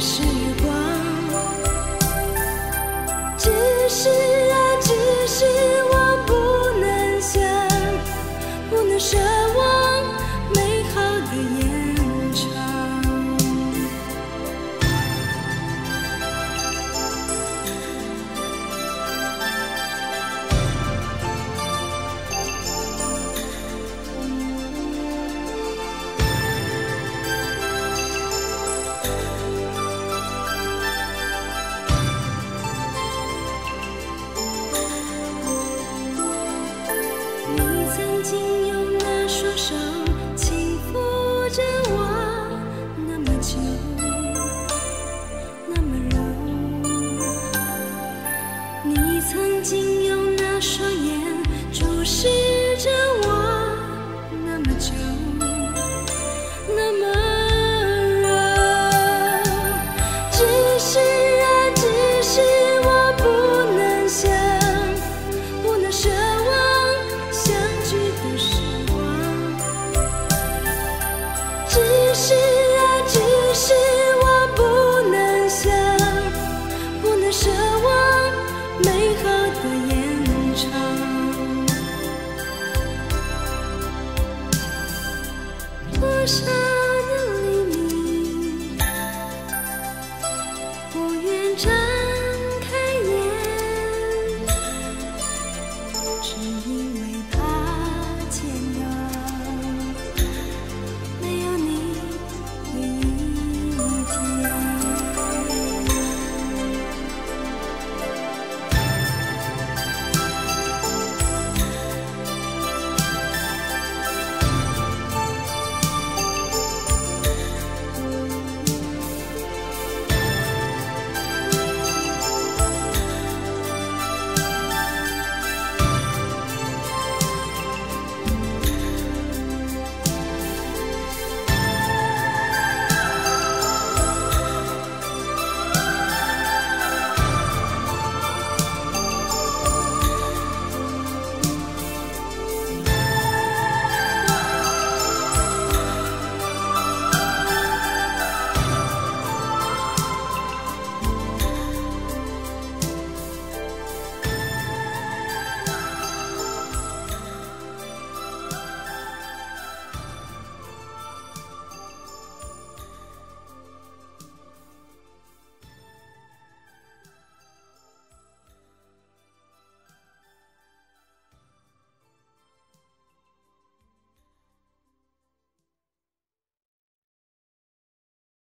时光。只是啊，只是我不能想，不能奢望美好的延长。你曾经用那双手轻抚着我，那么久，那么柔。你曾经用那双眼注视着我，那么久，那么热。只是啊，只是我不能想，不能奢望相聚的时光。只是啊，只是我不能想，不能奢望美好的延长。多少的黎明，不愿站